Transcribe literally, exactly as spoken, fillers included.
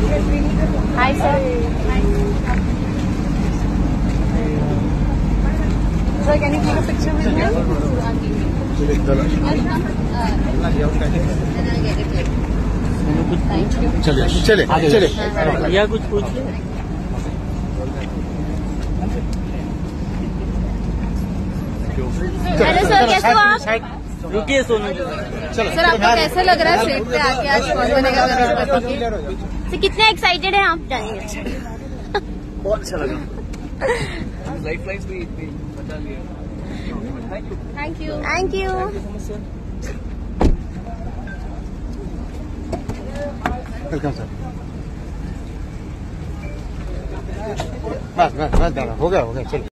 Hi sir. Sir can you take a picture with me? चलिए चलिए चलिए या कुछ पूछिए। हेलो सर, कैसे हो आप? रुकिए सोनू। सर आपको कैसा लग रहा है सेट पे आके आज कौन बनेगा करोड़पति के? सर कितने एक्साइटेड हैं आप जानेंगे? बहुत अच्छा लगा। लाइफ लाइफ भी बता लिया। Thank you thank you. Welcome sir. बस बस बस हो गया हो गया चलो।